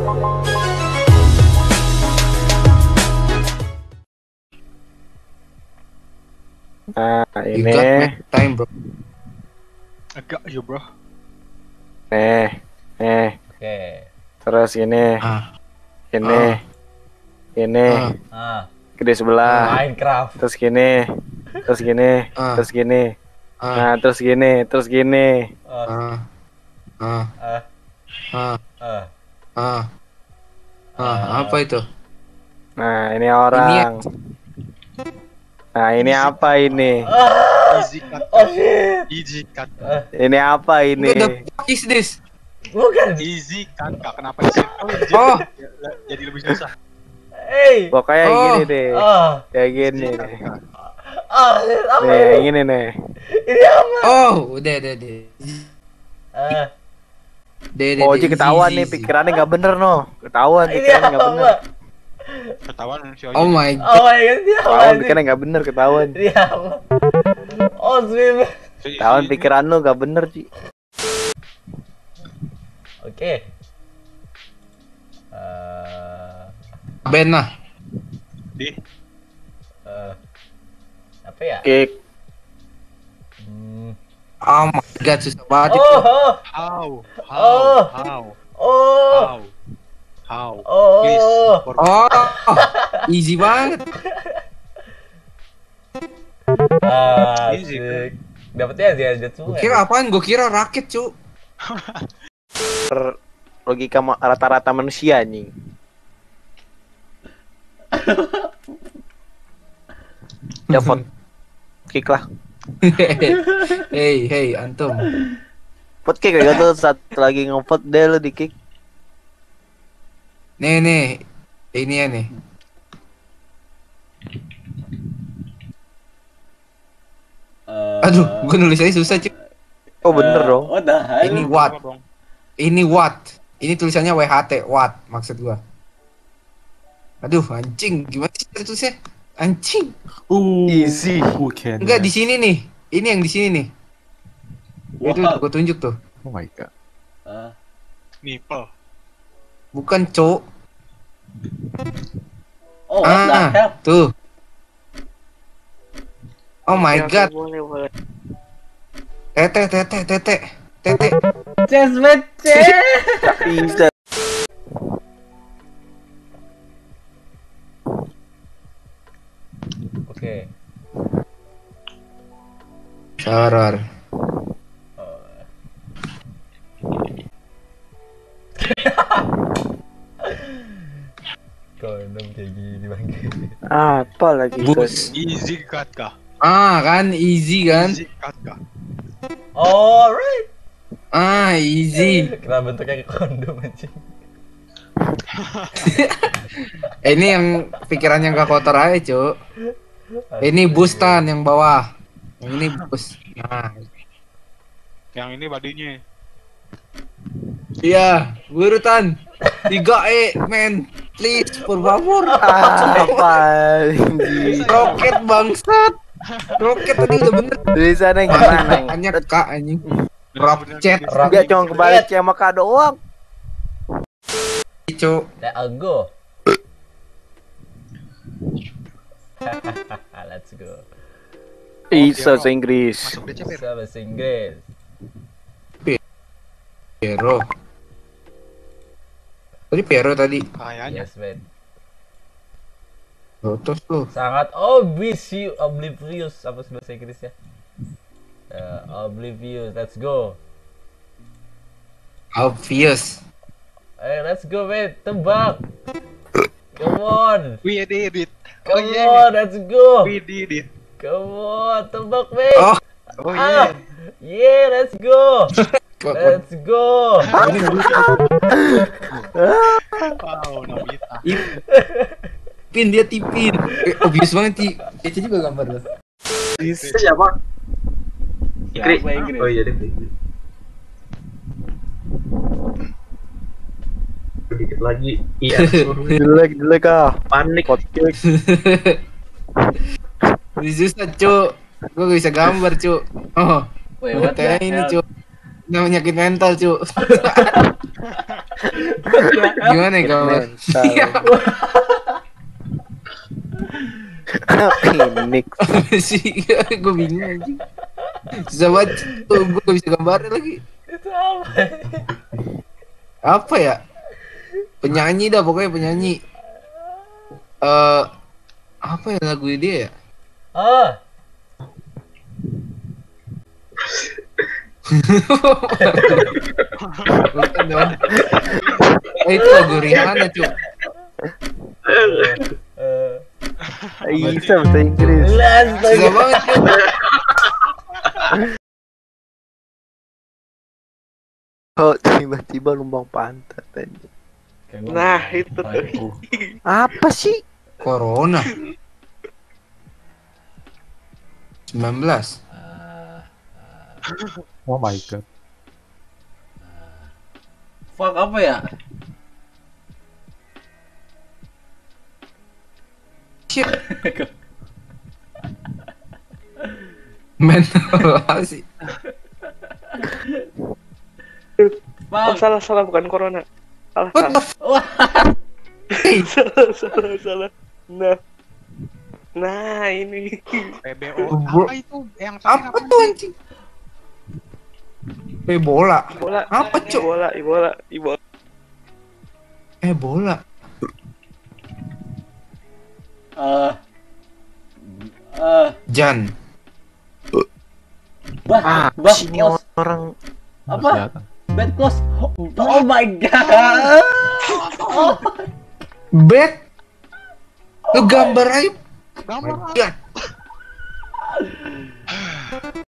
Nah, You ini. got my time, bro. Agak yo bro. Oke. Terus ini, Ah, ini, gede sebelah. Minecraft. Terus gini, terus gini, Ah. terus gini. ah, Nah, terus gini, terus gini. Ah, ah, ah, ah, ah, ah. apa itu? Nah, ini orang. Nah, ini apa ini? Easy cut. Oh shit. Easy cut. Ini apa ini? What the fuck is this? Bukan. Easy cut. Kenapa easy? Oh. Jadi lebih susah. Hey. Pokoknya Oh. gini deh. Kayak gini Easy cut. nih. Apa Nih, ini? yang ini nih. Ini apa? Oh, udah. Ah, Oh, Ji ketahuan nih pikirannya nggak bener no. Ketahuan ini pikirannya nggak bener. apa? Ketahuan si Oh Oji. my Oh god. my god, ini apa? Ketahuan ini? pikirannya nggak bener ketahuan. Ini apa? Oh, swim. Ketahuan pikiran lu nggak bener Ji. Oke. Ben lah. Di. Apa ya? Kick. Oh my god, susah banget itu. Oh, How? Oh. oh, How? oh, Please. oh. Oh, easy banget. Easy, Asik. Dapetnya aja semua. Kira apaan? Gue kira rakit, cu. Logika rata-rata manusia nih. Ya vote kick lah. Hey, antum. Vote kick kayak gitu saat lagi ngevote deh lu di kick. Nih, ini ya nih. Aduh, gue nulis aja susah, cu. Oh bener dong. What the hell? Ini what? Ini what? Ini tulisannya WHT, what maksud gua. Aduh, anjing, gimana sih tulisnya? Anjing. Easy. Enggak di sini nih. Ini yang di sini nih. Itu gua tunjuk tuh. Oh my god. Nipple. Bukan, Cok. Oh, what the hell? Tuh. Oh my god. Tete. Just baca. Bisa. Oke. Soror. Kondom kayak gini bang. Apa lagi Bus. Easy cut kah? Kan easy kan? Easy cut kah? Alright. Easy. Kenapa bentuknya kayak kondom anjing? Ini yang pikirannya gak kotor aja, Cuk. Ini bustan yang bawah. Yang ini bus. Nah. Yang ini badinya. Iya, burutan. 3E, men. Please, por favor. apa anjing? Roket bangsat. Roket tadi udah bener. Tulisannya gimana? Hanya Kak anjing. Rocket, Dia cuma kebalik sama K doang. Cuk. I'll go. Let's go. Bisa bahasa Inggris. Masuk DCP. Bisa bahasa Inggris. Pero. Tadi Pero tadi. Kayaknya. Yes, man. Lotus tuh. Sangat oblivious apa bahasa Inggrisnya? Oblivious. Let's go. Obvious. Let's go, man. Tebak. Come on. We did it. Come on, let's go. We did it. Come on, tebak, man. Oh, Oh yeah. Yeah, let's go. Let's go. Wow, Nobita. Tipin dia tipin. Obvious banget Ti. Itu juga gambar lo. Siapa? Ikri. Inggris. Oh iya deh. Sedikit lagi. Iya. Jelek Panik. Ini susah, Cuk. Gue gak bisa gambar, Cuk. Oh. Wait, what the Ini, hell? Cuk. Ini penyakit mental, Cuk. Gimana ya gambar? Mental. Phoenix. Apa sih? Gue bingung anjing. Susah banget. Gue gak bisa gambarnya lagi. Itu apa? Apa ya? Penyanyi dah pokoknya penyanyi. Apa ya lagu dia ya? Ah, Bukan dong. Itu lagu Rihanna cuy. Bisa bahasa Inggris. Susah banget cuy. Oh, tiba-tiba lumbang pantat aja. Nah, itu tuh. Apa sih? Corona 19. Oh my god. Fuck apa ya? Shit. Mental apa sih? Oh, Fuck. salah bukan corona. Salah. What the Wah, Salah. Nah, ini. PBO. Bro. Apa itu? Yang saya Apa tuh anjing? Bola. Bola. Apa, Cuk? Bola. Bola. Jan. Ah, sini close. orang Apa? Kelihatan. Bad close. Oh my god. Bet. Lu gambar aja. Gambar. God.